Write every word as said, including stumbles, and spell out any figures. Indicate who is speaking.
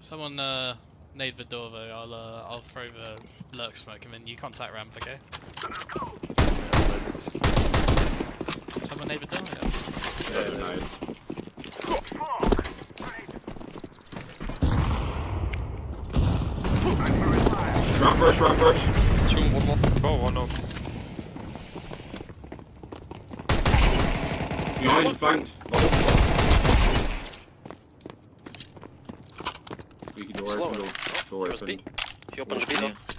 Speaker 1: Someone uh, nade the door though. I'll uh, I'll throw the lurk smoke and then you contact ramp, okay? Someone nade the door. Yeah.
Speaker 2: Yeah, nice. Ramp rush, ramp rush.
Speaker 3: Two, one more. Go, one off.
Speaker 2: Behind, flanked. Oh. Squeaky door
Speaker 4: Slower.
Speaker 2: open. Door
Speaker 4: He was B.
Speaker 2: open.
Speaker 4: He opened the B door.